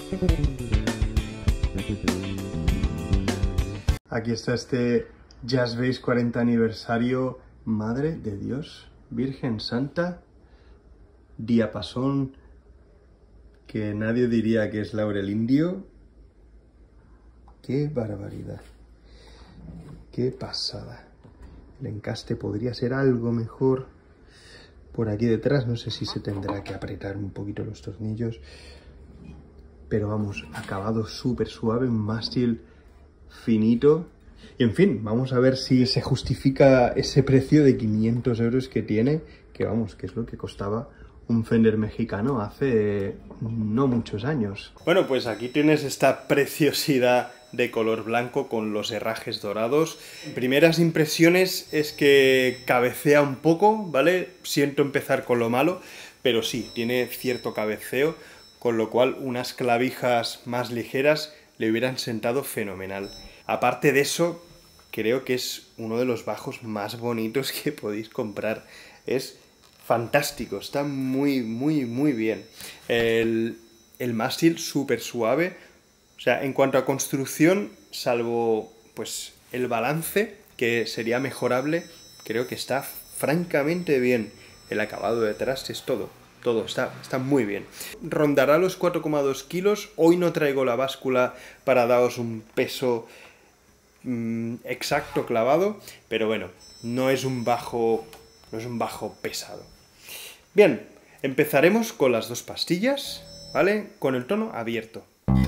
Aquí está este Jazz Bass 40 aniversario. Madre de Dios, Virgen Santa, diapasón que nadie diría que es laurel indio. ¡Qué barbaridad! ¡Qué pasada! El encaste podría ser algo mejor. Por aquí detrás no sé si se tendrá que apretar un poquito los tornillos. Pero vamos, acabado súper suave, un mástil finito. Y en fin, vamos a ver si se justifica ese precio de 500 euros que tiene, que vamos, que es lo que costaba un Fender mexicano hace no muchos años. Bueno, pues aquí tienes esta preciosidad de color blanco con los herrajes dorados. Primeras impresiones es que cabecea un poco, ¿vale? Siento empezar con lo malo, pero sí, tiene cierto cabeceo, con lo cual unas clavijas más ligeras le hubieran sentado fenomenal. Aparte de eso, creo que es uno de los bajos más bonitos que podéis comprar. Es fantástico, está muy, muy, muy bien. El mástil súper suave. O sea, en cuanto a construcción, salvo pues el balance, que sería mejorable, creo que está francamente bien. El acabado detrás es todo. Todo está muy bien. Rondará los 4,2 kilos. Hoy no traigo la báscula para daros un peso exacto clavado, pero bueno, no es un bajo pesado. Bien, empezaremos con las dos pastillas, ¿vale? Con el tono abierto.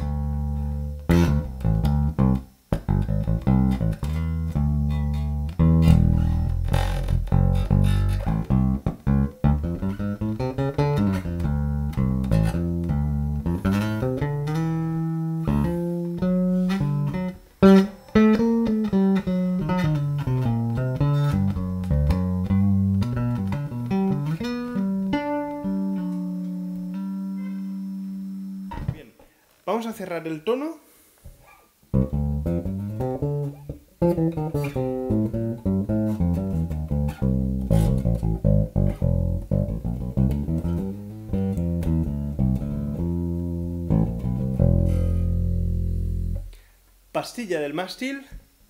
Vamos a cerrar el tono. Pastilla del mástil.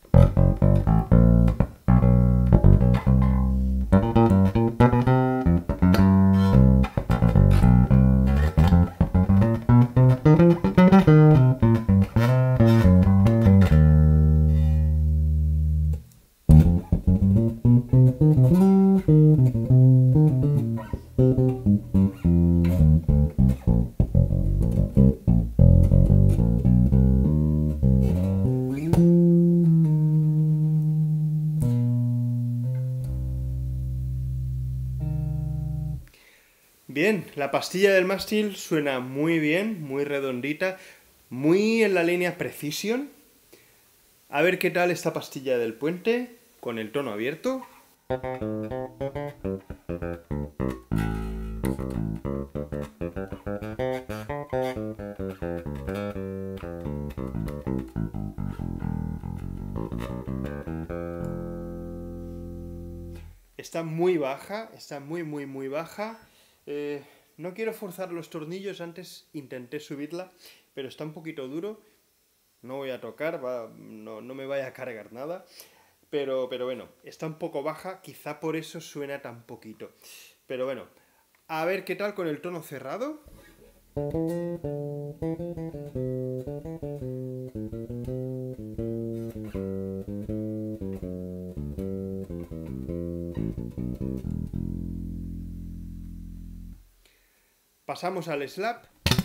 Bien, la pastilla del mástil suena muy bien, muy redondita, muy en la línea Precision. A ver qué tal esta pastilla del puente con el tono abierto. Está muy baja, está muy baja. No quiero forzar los tornillos, antes intenté subirla, pero está un poquito duro. No voy a tocar, no me vaya a cargar nada. Pero bueno, está un poco baja, quizá por eso suena tan poquito. Pero bueno, a ver qué tal con el tono cerrado. Pasamos al slap.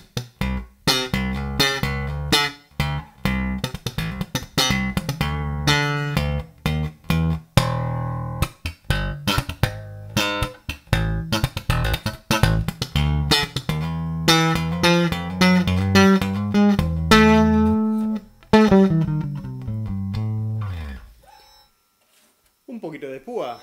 Un poquito de púa.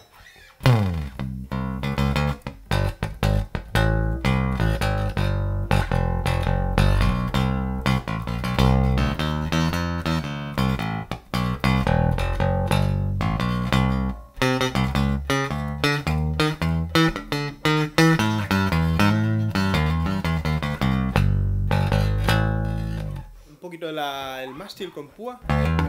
poquito el mástil con púa.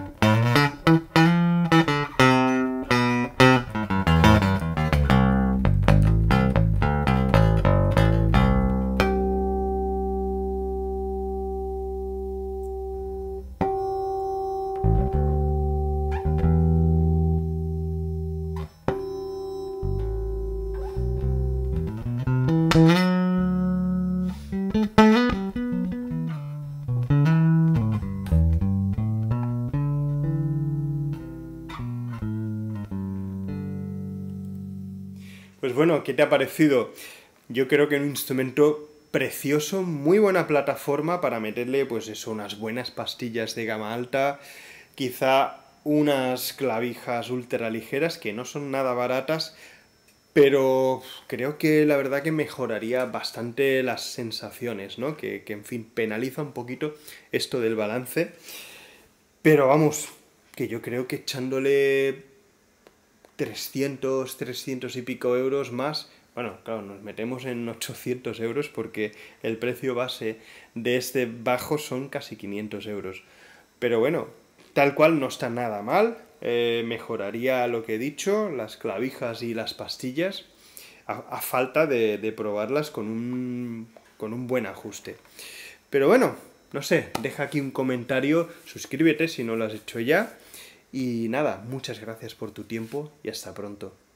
Pues bueno, ¿qué te ha parecido? Yo creo que es un instrumento precioso, muy buena plataforma para meterle, pues eso, unas buenas pastillas de gama alta, quizá unas clavijas ultra ligeras que no son nada baratas, pero creo que la verdad que mejoraría bastante las sensaciones, ¿no? Que en fin, penaliza un poquito esto del balance, pero vamos, que yo creo que echándole 300 y pico euros más, bueno, claro, nos metemos en 800 euros porque el precio base de este bajo son casi 500 euros. Pero bueno, tal cual no está nada mal, mejoraría lo que he dicho, las clavijas y las pastillas, a falta de probarlas con un buen ajuste. Pero bueno, no sé, deja aquí un comentario, suscríbete si no lo has hecho ya. Y nada, muchas gracias por tu tiempo y hasta pronto.